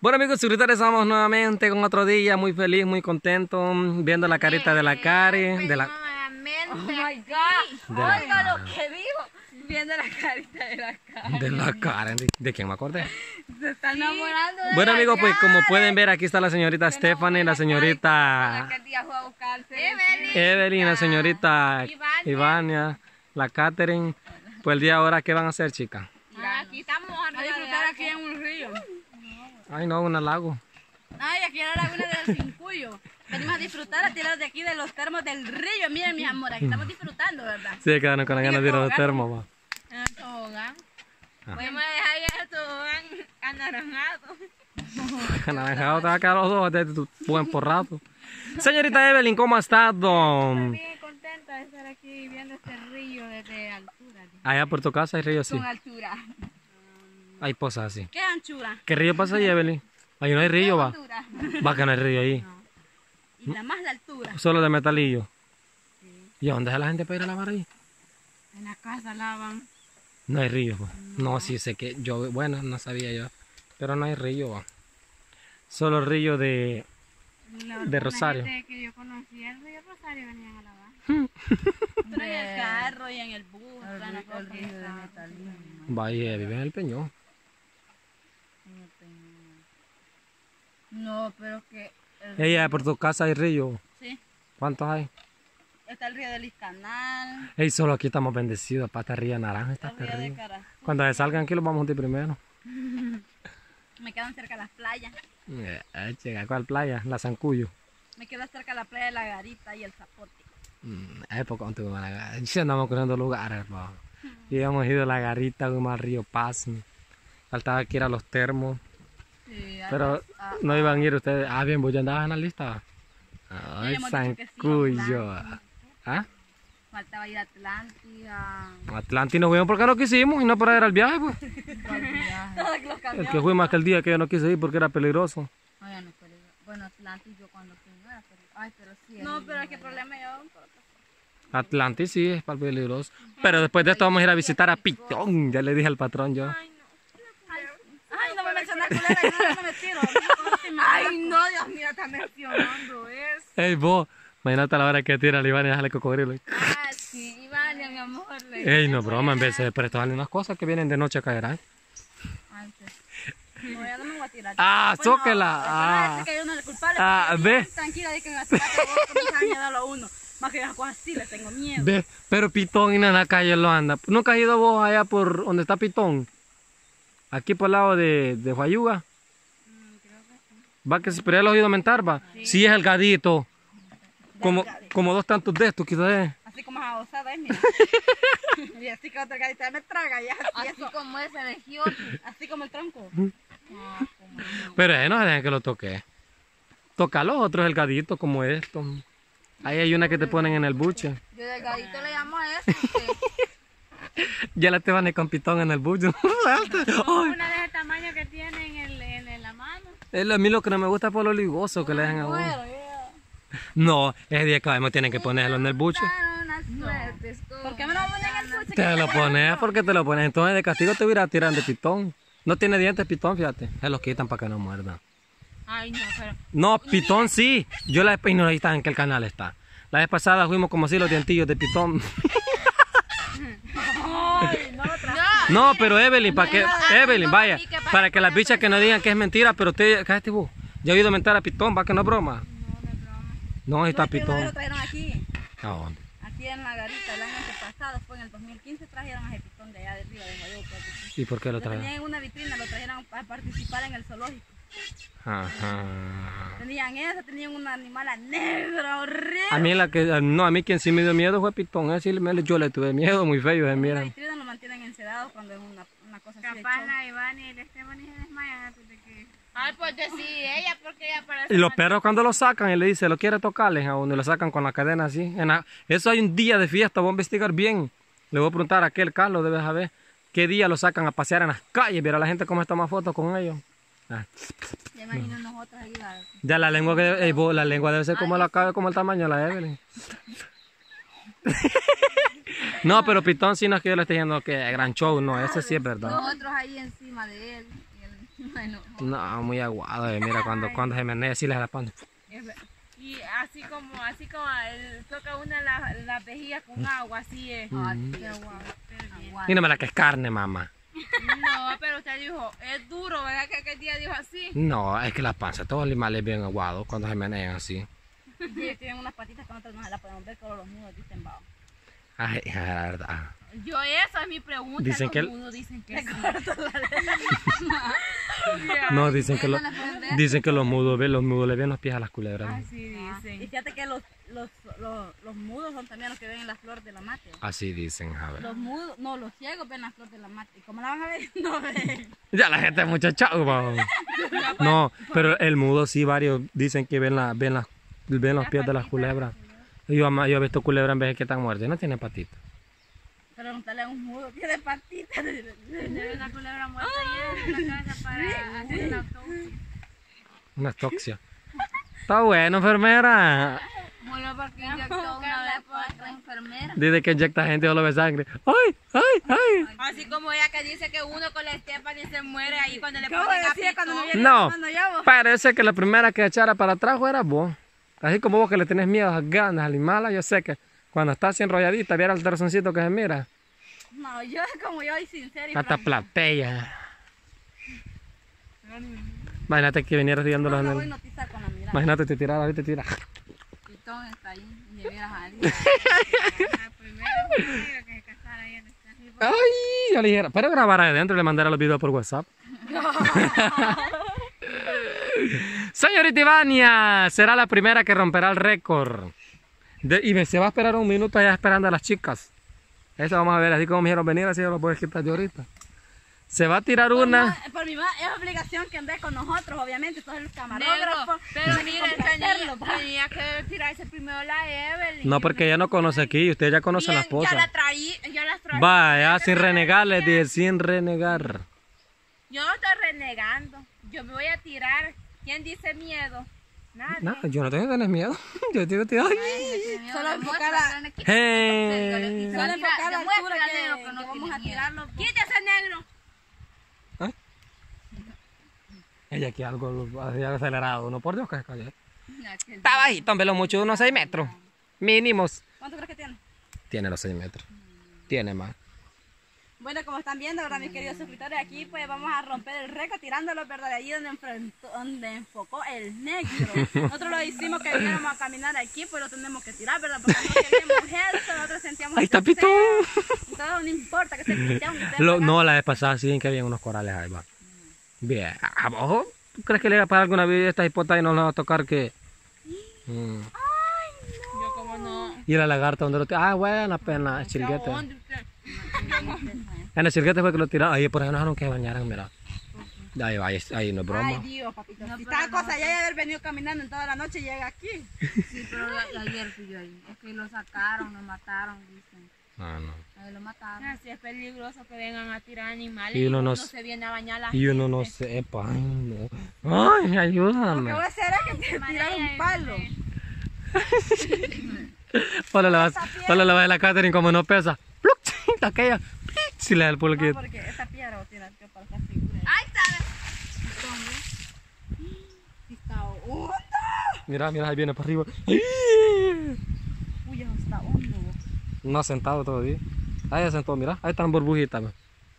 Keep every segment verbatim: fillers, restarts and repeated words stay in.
Bueno amigos suscriptores, estamos nuevamente con otro día, muy feliz, muy contento, viendo la carita de la Cari, de la... Oh my God, oiga lo que digo, viendo la carita de la Cari. De la Cari, ¿de, de quién me acordé? Se está enamorando de Bueno la amigos, pues como Cari. pueden ver, aquí está la señorita Stephanie, la señorita Aquel día fue a buscarse. Evelyn, la señorita Ivania, la Catherine. Pues el día ahora, ¿qué van a hacer, chicas? Ah, aquí estamos A disfrutar aquí en un río. Ay no, un lago. Ay, aquí en la laguna del Cincuyo. Venimos a disfrutar, a tirar de aquí de los termos del río. Miren, mis amores, aquí estamos disfrutando, ¿verdad? Sí, quedaron con la ganas de ir a los termos, va. en el tobogán. Ah. Voy a dejar ahí el tobogán anaranjado. Anaranjado te va a quedar los dos de tu buen porrato. Señorita Evelyn, ¿cómo ha estado? Bien contenta de estar aquí viendo este río desde altura. Allá por tu casa hay río así. Con altura. Hay pozas así. ¿Qué anchura? ¿Qué río pasa ahí, Evelyn? Ahí no hay río, va. Altura. Va que no hay río ahí. Y la más de altura. Solo de metalillo. ¿Y a dónde es la gente para ir a lavar ahí? En la casa lavan. No hay río, va. No, sí sé que yo, bueno, no sabía yo. Pero no hay río, va. Solo río de, de Rosario. Gente que yo conocí el río Rosario venían a lavar. Pero en el carro y en el bus. en la cosa. Vaya, vive en el Peñón. No, pero que... el- Ella, por tu casa hay río. Sí, ¿Cuántos hay? está el río del Iscanal, Ey, solo aquí estamos bendecidos. Para este río naranja está el este río de río. Caracol. Cuando se salgan aquí los vamos a hundir primero. Me quedan cerca las playas. Eh, chica, ¿cuál playa? La Zancuyo. Me queda cerca la playa de la Garita y el Zapote. Mm, época donde tuve la sí andamos corriendo lugares, pa. Y hemos ido a la Garita, fuimos al río Paz. Faltaba que ir a los termos. Sí, Pero ah, no iban a ir ustedes. Ah, bien, pues ya andabas en la lista. Ay, hemos dicho que sí, Zancuyo. ¿Ah? faltaba ir a Atlántida. Atlanti nos fuimos porque no quisimos y no para ir al viaje, pues. Todos los El camiones. que fuimos aquel día que yo no quise ir porque era peligroso. Ay, ya no es peligroso. Bueno, Atlantis yo cuando fui no era peligroso. Ay, pero sí. No, pero es que problema yo. Atlantis sí es para peligroso. Pero después de esto vamos a ir a visitar a Pitón. Ya le dije al patrón yo. Ay, no me mencionas culera, yo no me tiro. Ay, no, Dios mío, está mencionando eso. Ey, vos, imagínate a la hora que tira al Iván y dejarle cocodrilo. Ah, sí, Ivania, mi amor. le- Ey, no, broma, en vez de pero valen unas cosas que vienen de noche a caer, ¿eh? Ay, sí. No, ya no me voy a tirar. Ah, Bueno, zóquela. Ah. Ah, Que yo no le culpable. Ah, porque yo ve. bien Tranquila, de que me hace vos comienzas a miedo a uno. Más que las cosas así, les tengo miedo. ve, pero Pitón y en la calle lo anda. ¿Nunca has ido vos allá por donde está Pitón? Aquí por el lado de, de Huayuga. Va que se pero ya lo has oído mentar, va. Sí, es el gadito. Como, como dos tantos de estos, quizás es. Así como esa osada es, mira. Y así que otra carita me traga ya. Así, Así eso, como ese de Giorgio. así como el tronco. Pero eh, no se dejen que lo toque. Toca los otros el gadito como esto. Ahí hay una que te ponen en el buche. Yo delgadito le llamo a eso. que Ya la te van a con Pitón en el buche. Ay, Una de ese tamaño que tiene en, el, en, en la mano. es lo- a mí lo que no me gusta es por lo ligoso que le dejan a uno. Bueno, ya. No, ese día que vamos tienen que ponerlo en el buche. Dar una suerte. es como- ¿Por qué me lo ponen en el puche? Te lo pones porque te lo pones. Entonces de castigo te hubiera tirar de Pitón. No tiene dientes Pitón, fíjate. Se los quitan para que no muerdan. Ay, no, pero. No, Pitón sí. Yo la y no ahí está en qué canal está. La vez pasada fuimos como así los dientillos de Pitón. Ay, no lo traje. No, pero Evelyn, para que Evelyn, vaya, para que las bichas que no digan que es mentira, pero usted, cállate vos. Ya he oído mentar a Pitón, va que no es broma. No, ahí está No, es que una vez Pitón. lo trajeron aquí. ¿A dónde? Aquí en la Garita, el año pasado, fue en el dos mil quince, trajeron a ese pitón de allá de río de Guayuco. ¿Y por qué lo Lo tenían traen? en una vitrina, lo trajeron a participar en el zoológico. Ajá. Tenían eso, tenían un animal negro, horrible. A mí la que, no, a mí quien sí me dio miedo fue Pitón. Ese sí me- yo le tuve miedo, muy feo, eh, En la mira. vitrina lo mantienen encedados cuando es una, una cosa así de Capaz show. la Ivania y la Stephanie se desmayan antes de que. Ay, pues de sí, ella, porque ella parece. Y los perros cuando lo sacan y le dice, lo quiere tocarles a uno y lo sacan con la cadena así. En la- eso hay un día de fiesta, voy a investigar bien. Le voy a preguntar a aquel Carlos, debes saber qué día lo sacan a pasear en las calles. Ver a la gente cómo toma fotos con ellos. Ah, Ya imagino nosotros ahí. la- ya la lengua, que debe, eh, vos, la lengua debe ser como la cabe, como el tamaño de la Evelyn. No, pero Pitón sí no es que yo le esté diciendo que es gran show, no, ese sí es verdad. Nosotros ahí encima de él. Y él encima bueno. No, muy aguado. eh, Mira, cuando, cuando se menea así les la pan. Y así como, así como él toca una la, la vejiga con agua, así es. Mm. Qué aguado. Y no me la que es carne, mamá. No, pero usted dijo, es duro, ¿verdad que aquel día dijo así? No, es que la panza, todos los animales bien aguados cuando se menean así. Sí, tienen unas patitas que nosotros no las podemos ver, pero los mudos dicen bajo. Ay, la verdad. Yo, esa es mi pregunta. Dicen los que el- mudos dicen que sí. No, dicen que, lo- ¿No la pueden ver? dicen que los mudos, ven, los mudos le ven los pies a las culebras. Así Ah, Y dicen. fíjate que los, los, los, los mudos son también los que ven en las flores de la mate. Así dicen, a ver. Los mudos, no, los ciegos ven las flores de la mate. ¿Y cómo la van a ver? No ven. Ya la gente es muchacha. No, pero el mudo sí, varios dicen que ven, la, ven, las, ven los pies de las culebras. Yo, ama- yo he visto culebras en vez de que están muertas, no tienen patitas. Preguntarle a un mudo, tiene patitas. Tiene una culebra muerta ahí en la casa para hacer una autopsia. Una toxia. Está bueno, enfermera. Bueno, porque Inyectó inyectó una vez una por otra enfermera. Dice que inyecta gente y solo ve sangre. ¡Ay, ay, ay! Así como ella que dice que uno con la Stephanie se muere ahí cuando le ¿Cómo ponen decía cuando me apitón. viene No, cuando yo? parece que la primera que echara para atrás era vos. Así como vos que le tenés miedo a las ganas, al mala, yo sé que cuando estás así enrolladita, viera el terzoncito que se mira. No, yo como yo y sincera y Hasta franca. platea. Imagínate que vinieras viéndolo No, en no voy a el... notizar con la mirada. Imagínate te tirar ahorita te tiras. Pitón está ahí y le vieras a alguien. La primera mujer que se casara ahí en esta. Ay, yo le dijera, pero grabar adentro y le mandara los videos por WhatsApp. Señorita Ivania, será la primera que romperá el récord. De- y me- se va a esperar un minuto allá esperando a las chicas. Eso vamos a ver, así como me dijeron venir, así yo lo voy a quitar de ahorita. Se va a tirar Por una. ma- Por mi ma- es obligación que ande con nosotros, obviamente, todos los Negro, camarógrafos. pero tienen que miren, complacerlo, tenía, pa. tenía que tirarse primero la Evelyn. No, porque ella no conoce aquí, usted ya conoce a la Bien, Ya la esposa. traí, ya las traí. Vaya, sin renegar, les dije, sin renegar. Yo no estoy renegando. Yo me voy a tirar. ¿Quién dice miedo? Nadie. No, yo no tengo que tener miedo. Yo digo, tío, ay. Solo enfocar a, Hey. solo enfocar a la altura que, Demuéstrale que que no vamos a tiene tirarlo. Quítese, negro. Ella aquí algo así acelerado, no por Dios que se cayó. Está bajito, hombre, lo mucho, unos seis metros. Mínimos. ¿Cuánto crees que tiene? Tiene los seis metros. Tiene más. Bueno, como están viendo, ¿verdad, mis queridos suscriptores? Aquí pues vamos a romper el récord tirándolo, ¿verdad? De allí donde, enfrentó- donde enfocó el negro. Nosotros lo hicimos que viniéramos a caminar aquí, pues lo tenemos que tirar, ¿verdad? Porque no queríamos eso, nosotros sentíamos Ahí está deseo. Pitón. Entonces no importa que se quite, aunque esté Lo- apagado. no, la vez pasada sí que había unos corales ahí, va. Bien. ¿Abajo? ¿Tú crees que le iba a pasar alguna vez esta hipota y no le va a tocar que? Mm. Yo como no. Y la lagarta donde lo tiró. Ah, bueno, pena, el chilguete. ¿Dónde usted? En el chilguete fue que lo tiraron. Ahí por ahí no dejaron que bañaran, mira. Ahí va, ahí, ahí no es broma. Ay, Dios, papito. si tal cosa ya de haber venido caminando en toda la noche y llega aquí. Sí, pero a- ayer fui yo ahí. Es que lo sacaron, lo mataron, dicen. Ah, no. Ahí lo mataron. Así es peligroso que vengan a tirar animales. Y uno no se viene a bañar la Y uno no gente. sepa. Ay, no. Ay, Lo que ayúdame. voy a hacer es que te tirar un palo. Solo le vas, solo le vas a la Catherine como no pesa. ¡Pluc! Aquella. ¡Plic! Si le da el No, pulquito. porque esa piedra va a tirar yo para estar segura. ¡Ahí está! Sí está hondo. Mira, mira, ahí viene para arriba. ¡Ay! Uy, eso está hondo. vos. No ha sentado todavía. Ahí se sentó, mira. Ahí están burbujitas. ¿no?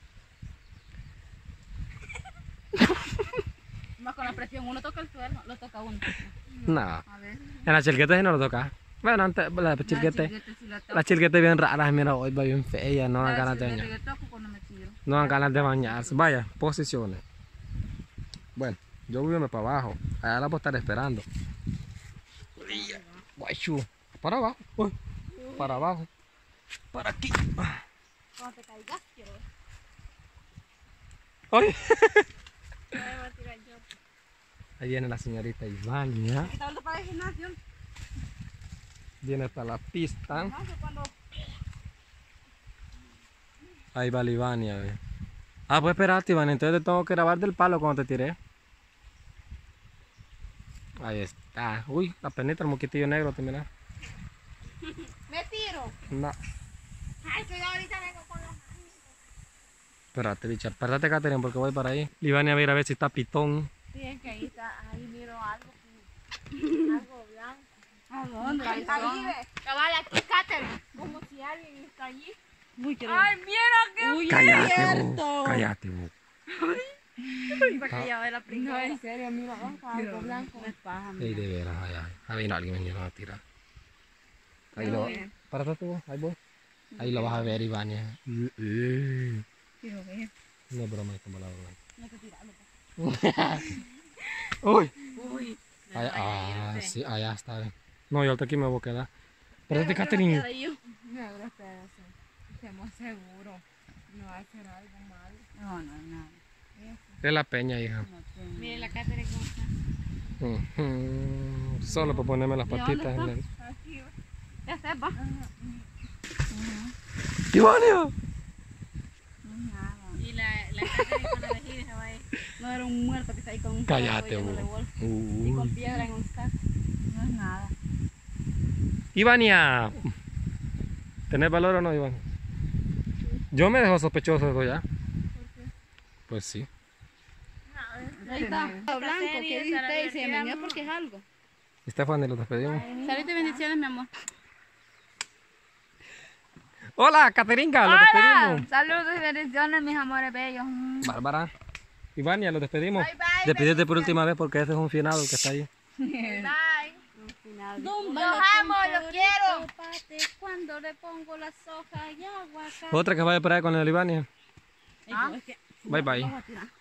Más con la presión, uno toca el suelo, lo toca uno. No. A ver. En la chilguete sí no lo toca. Bueno, antes la chilguete. Chilguete sí la toco. La chilguete bien rara. Mira, hoy va bien fea. No dan La ganas de chilguete bañar. que toco cuando me tiro. No dan ganas de bañarse. Vaya, posiciones. Bueno, yo voy para abajo. Allá la puedo estar esperando. Guachu. Para abajo. Uy. Para abajo. Para aquí. Cuando te caigas, quiero ver. Ay. Yo voy a tirar yo. Ahí viene la señorita Ivania. ¿Está listo para el gimnasio? Viene para la pista. Gimnasio cuando... Ahí va la Ivania. ve. Ah, pues espérate, Ivania. Entonces te tengo que grabar del palo cuando te tiré. Ahí está. Uy, la penita, el moquitillo negro, te mira. ¡Me tiro! No. ¡Ay, que yo ahorita vengo con los Espérate, bicha, espérate, Catherine, porque voy para ahí. Ivania va a ir a ver si está pitón. Sí, es que ahí está, ahí miro algo, algo blanco. ¿A dónde? Ahí ve. Cabal, aquí, Catherine. Como si alguien está allí. Uy, qué Ay, mira qué Uy, Cállate, es vos. cierto. Cállate, vos. Iba callado de la No, primera. en serio, mira, ojo, algo blanco. No es paja, Ey, de veras, ay, ay. A ver, alguien venía a tirar. Ahí lo párate vos, ahí voy. Ahí lo vas a ver, Ivania. Eh, Quiero ver. No es broma, es como la broma. No te tirarlo. Uy. Uy. Allá, ah, sí, allá está. Bien. No, yo hasta aquí me voy a quedar. Espérate, Catherine. No, pero espérate. Estemos seguros. No va a ser algo malo. No, no, no. Es la peña, hija. Mire la Catherine cómo está. Ujú. Solo para ponerme las ¿De dónde patitas. está? en el- Aquí, Ya sepa. ¡Ivania! y la, la Catherine con la vejiga se va a ir. No era un muerto que está ahí con un Cállate, saco lleno de vos. bolsa. Y Uy. con piedra en un saco. No es nada. Ivania. ¿Tenés valor o no, Ivania? Yo me dejo sospechoso de eso ya. Pues sí. Ahí está. Blanco, ¿qué dice usted? Y se bienvenido porque es algo. Stephanie, lo despedimos. Salud y bendiciones, mi amor. Hola, Cateringa, lo despedimos. Saludos y bendiciones, mis amores bellos. Bárbara. Ivania, lo despedimos. Bye, bye, Despídete por última vez porque ese es un finado que está ahí. Bye. Dumba, Los amo, los quiero. Pate, cuando le pongo las hojas y aguacate. Otra que vaya por ahí con el Ivania. Ay, no, es que- Bye bye. Vamos a tirar.